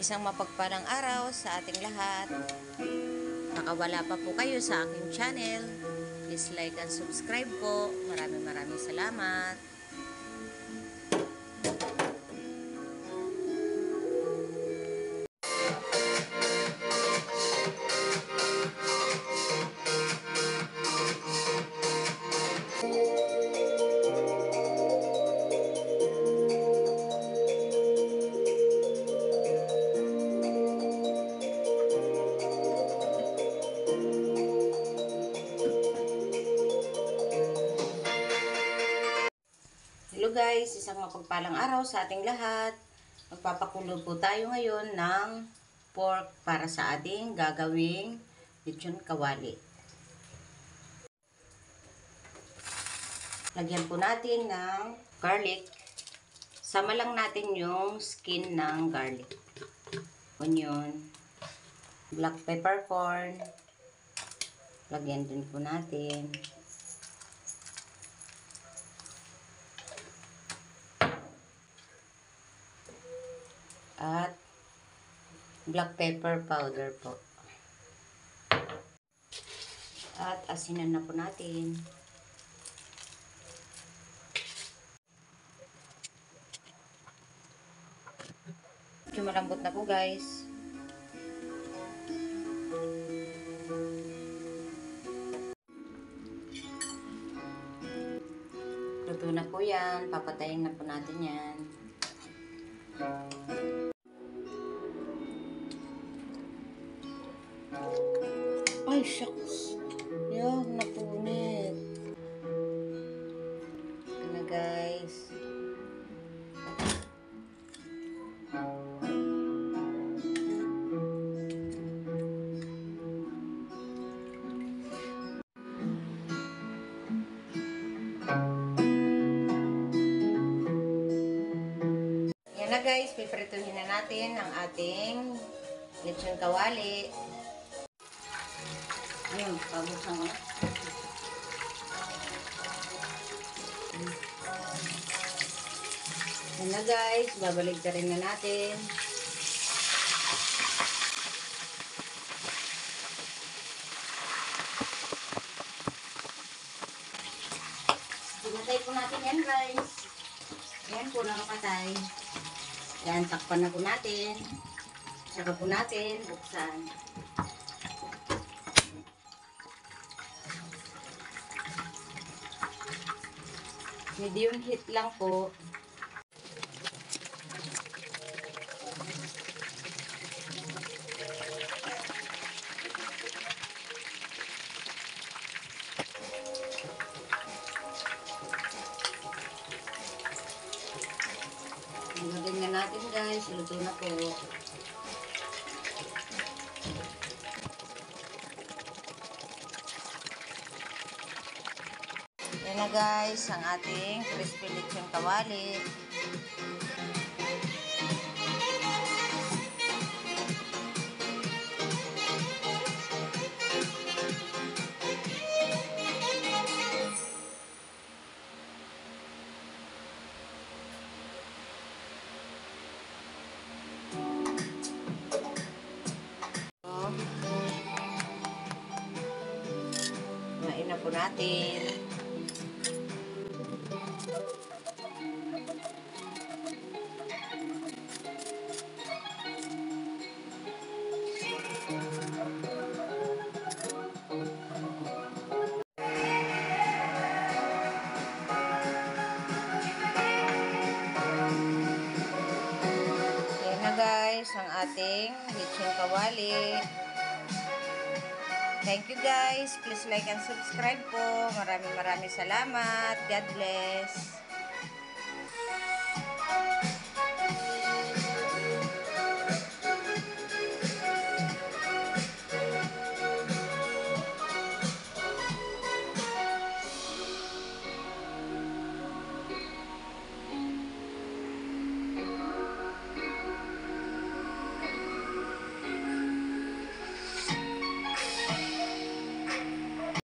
Isang mapagpalang araw sa ating lahat. Nakawala pa po kayo sa aking channel, please like and subscribe po. Maraming salamat. Hello guys, isang mapagpalang araw sa ating lahat. Magpapakulo po tayo ngayon ng pork para sa ating gagawing lechon kawali. Lagyan po natin ng garlic. Sama lang natin yung skin ng garlic. Onion, black peppercorn. Lagyan din po natin. At black pepper powder po. At asinan na po natin. Medyo malambot na po guys. Luto na po yan. Papatayin na po natin yan. Ay, shucks. Yan, napunit. Ito na, guys. Yan na, guys. Piprituhin na natin ang ating lechon kawali. Ayun, pabuksan ko na. Yan na guys, babalik ka rin na natin. Pinatay po natin yan guys. Yan po, nakapatay. Yan, takpan na po natin. Saka po natin, buksan. Medium heat lang po. Lagyan na natin guys. Luto na po. Yan na guys, ang ating crispy lechon kawali. Kumain na po natin. Guys, ang ating lechon kawali. Thank you guys. Please like and subscribe po. Maraming salamat. God bless.